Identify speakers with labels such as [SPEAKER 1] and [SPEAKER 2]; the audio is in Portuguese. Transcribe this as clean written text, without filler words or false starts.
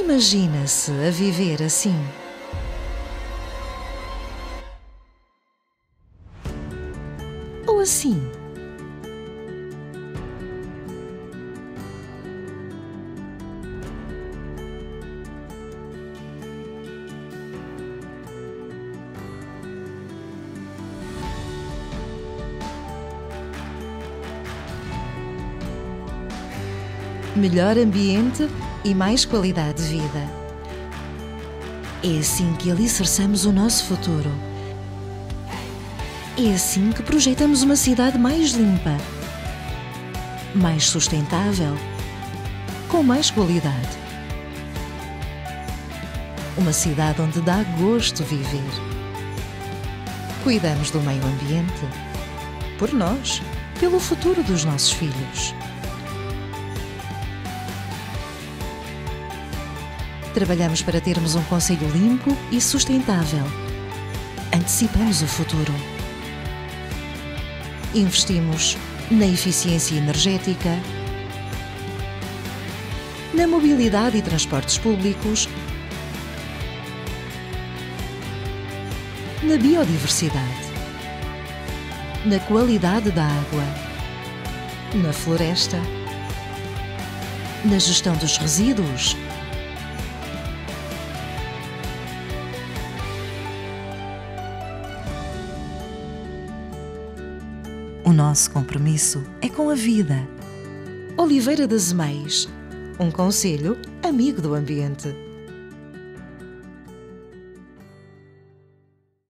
[SPEAKER 1] Imagina-se a viver assim. Ou assim. Melhor ambiente e mais qualidade de vida. É assim que alicerçamos o nosso futuro. É assim que projetamos uma cidade mais limpa, mais sustentável, com mais qualidade. Uma cidade onde dá gosto viver. Cuidamos do meio ambiente. Por nós, pelo futuro dos nossos filhos. Trabalhamos para termos um concelho limpo e sustentável. Antecipamos o futuro. Investimos na eficiência energética, na mobilidade e transportes públicos, na biodiversidade, na qualidade da água, na floresta, na gestão dos resíduos. O nosso compromisso é com a vida. Oliveira das Meias, um concelho amigo do ambiente.